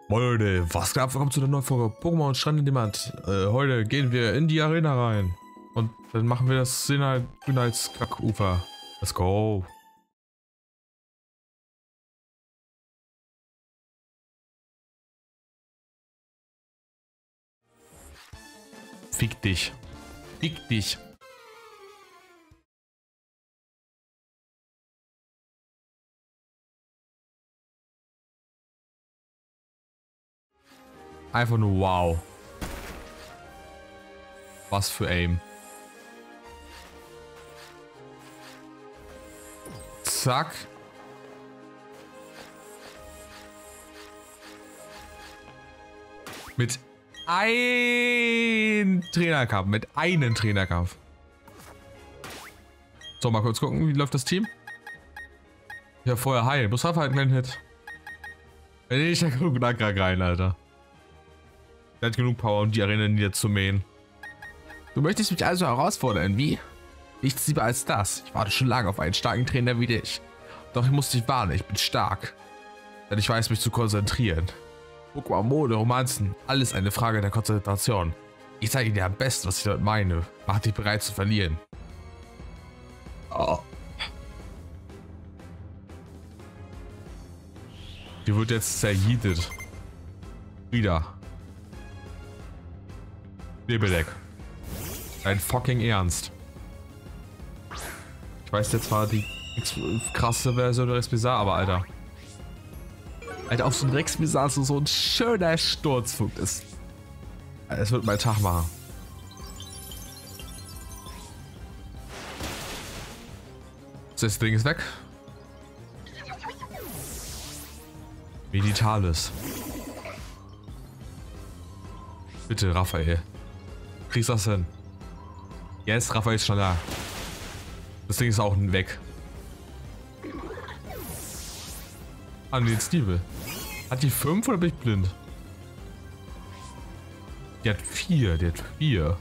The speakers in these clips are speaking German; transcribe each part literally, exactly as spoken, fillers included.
Leute, was gab? Willkommen zu der neuen Folge Pokémon und Strand in Demand. Äh, heute gehen wir in die Arena rein. Und dann machen wir das Grünheits-Kackufer. Let's go. Fick dich. Fick dich. Einfach nur wow. Was für Aim. Zack. Mit einem Trainerkampf. Mit einem Trainerkampf. So, mal kurz gucken, wie läuft das Team? Ja, vorher heilen. Muss halt einen Hit. Wenn nicht, dann genug Nackrack rein, Alter. Der hat genug Power, um die Arena niederzumähen. Du möchtest mich also herausfordern, wie? Nichts lieber als das. Ich warte schon lange auf einen starken Trainer wie dich. Doch ich muss dich warnen, ich bin stark. Denn ich weiß mich zu konzentrieren. Pokémon, Mode, Romanzen, alles eine Frage der Konzentration. Ich zeige dir am besten, was ich damit meine. Mach dich bereit zu verlieren. Oh. Die wird jetzt zerjietet. Wieder. Nebeldeck. Dein fucking Ernst. Ich weiß jetzt zwar die krasse Version der Rexmisar, aber Alter. Alter, auf so ein Rexmisar so, so ein schöner Sturzflug ist. Es wird mein Tag machen. Das Ding ist weg. Meditalis. Bitte, Raphael. Kriegst das hin? Jetzt, Raphael ist schon da. Das Ding ist auch weg. Ah, nee, Stiebel. Hat die fünf oder bin ich blind? Die hat vier, die hat vier.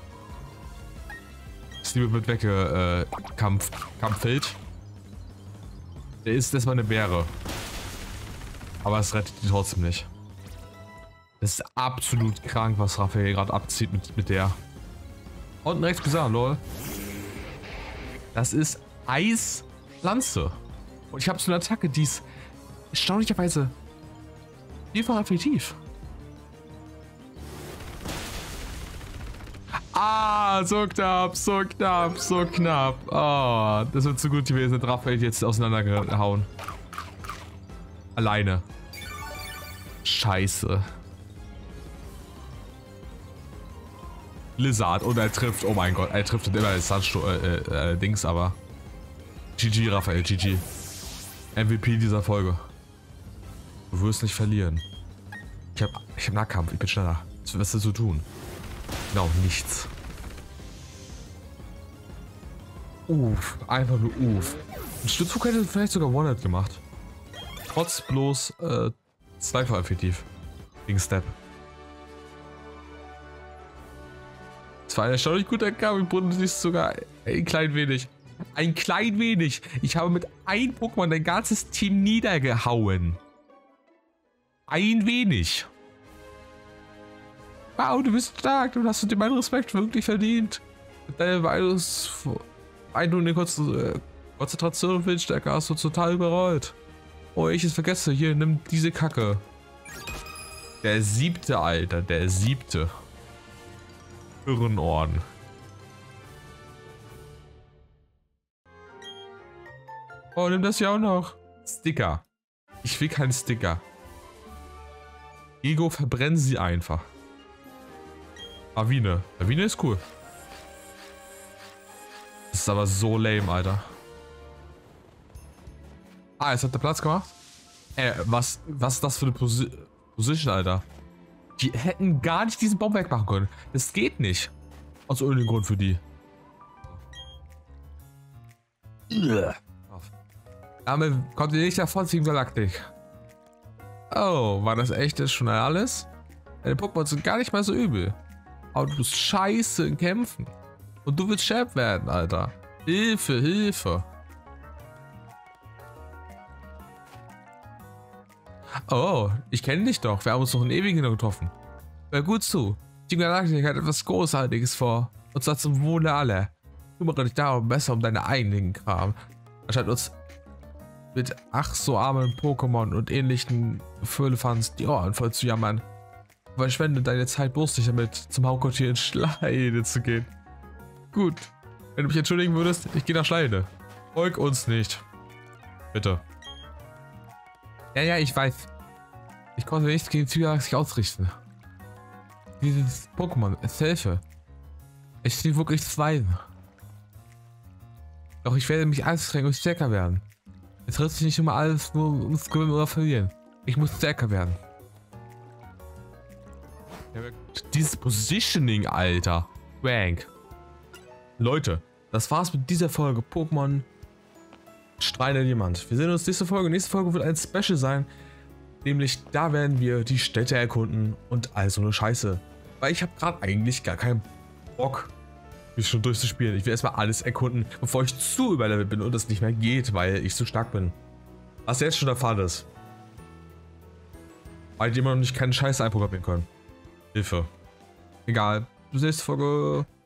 Stiebel wird wegge... Äh, Kampf... Kampffeld. Der ist erstmal eine Beere. Aber es rettet die trotzdem nicht. Das ist absolut krank, was Raphael gerade abzieht mit, mit der. Unten rechts gesagt, lol. Das ist Eislanze. Und ich habe so eine Attacke, die ist erstaunlicherweise vielfach effektiv. Ah, so knapp, so knapp, so knapp. Oh, das wird so gut gewesen. Raphael jetzt auseinandergehauen. Alleine. Scheiße. Lizard und er trifft, oh mein Gott, er trifft immer das Sandsto äh, äh, Dings, aber G G, Raphael, G G. M V P dieser Folge. Du wirst nicht verlieren. Ich hab, ich hab Nahkampf, ich bin schneller. Was wirst du so tun? Genau, nichts. Uff, einfach nur uff. Ein Stützflug hätte vielleicht sogar One-Hit gemacht. Trotz bloß äh, zweifach effektiv. Gegen Step. Es war ein erstaunlich guter Kampf. Ich brunne sich sogar ein klein wenig. Ein klein wenig. Ich habe mit einem Pokémon dein ganzes Team niedergehauen. Ein wenig. Wow, du bist stark. Du hast dir meinen Respekt wirklich verdient. Mit deiner Beeindruckung in Konzentration, Konzentration und Windstärke hast du total überrollt. Oh, ich es vergesse. Hier, nimm diese Kacke. Der siebte, Alter. Der siebte. Irrenorden. Oh, nimm das ja auch noch. Sticker. Ich will keinen Sticker. Ego, verbrennen sie einfach. Avine. Avine ist cool. Das ist aber so lame, Alter. Ah, jetzt hat der Platz gemacht. Äh, was, was ist das für eine Posi Position, Alter? Die hätten gar nicht diesen Baum wegmachen können. Das geht nicht. Aus irgendeinem Grund für die. Damit kommt ihr nicht davon, Team Galactic. Oh, war das echt jetzt schon alles? Deine Pokémon sind gar nicht mal so übel. Aber du bist scheiße in Kämpfen. Und du willst Champ werden, Alter. Hilfe, Hilfe. Oh, ich kenne dich doch. Wir haben uns noch in Ewigem getroffen. Hör gut zu. Die Galaktik hat etwas Großartiges vor. Und zwar zum Wohle aller. Kümmere dich darum besser um deine eigenen Kram. Anstatt uns mit ach so armen Pokémon und ähnlichen Firlefanz die Ohren voll zu jammern. Verschwende deine Zeit bloß nicht damit, zum Hauptquartier in Schleide zu gehen. Gut. Wenn du mich entschuldigen würdest, ich gehe nach Schleide. Folg uns nicht. Bitte. Ja, ja, ich weiß. Ich konnte nichts gegen Zyrax ausrichten. Dieses Pokémon, es helfe. Ich stehe wirklich zwei. Doch ich werde mich anstrengen und stärker werden. Es dreht sich nicht immer alles nur ums Gewinnen oder Verlieren. Ich muss stärker werden. Ja, dieses Positioning, Alter. Rank. Leute, das war's mit dieser Folge Pokémon Strahlender Diamant. Wir sehen uns nächste Folge. Nächste Folge wird ein Special sein. Nämlich, da werden wir die Städte erkunden und all so eine Scheiße. Weil ich habe gerade eigentlich gar keinen Bock, mich schon durchzuspielen. Ich will erstmal alles erkunden, bevor ich zu überlevelt bin und es nicht mehr geht, weil ich zu stark bin. Was jetzt schon der Fall ist. Weil die immer noch nicht keinen Scheiß einprogrammieren können. Hilfe. Egal. Bis nächste Folge.